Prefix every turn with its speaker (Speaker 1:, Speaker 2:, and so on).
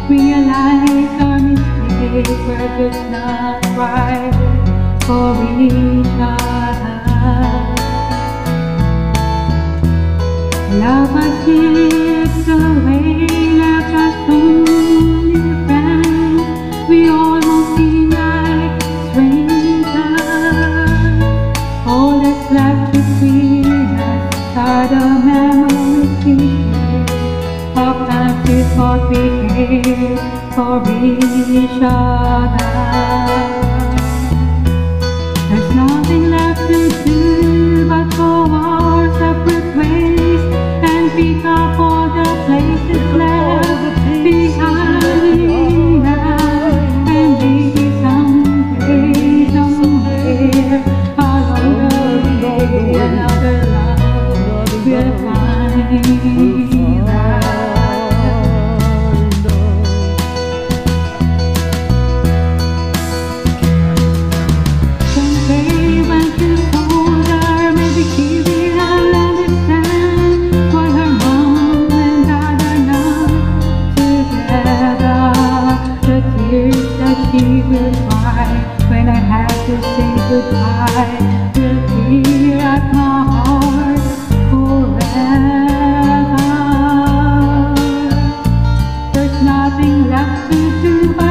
Speaker 1: realize our mistakes were just not right for each other. Love us slips away, left us only friends. We almost seem like strangers. All that's left between us are the memories we share of times we thought we cared for each other. There's nothing left to do but go our separate ways and pick up all the places left behind us, and maybe someday, somewhere along the way, another love will find us. Someday when she's older, maybe she will understand why her mom and dad are not together. The tears that she will cry when I have to say goodbye will tear at my heart forever. There's nothing left to do but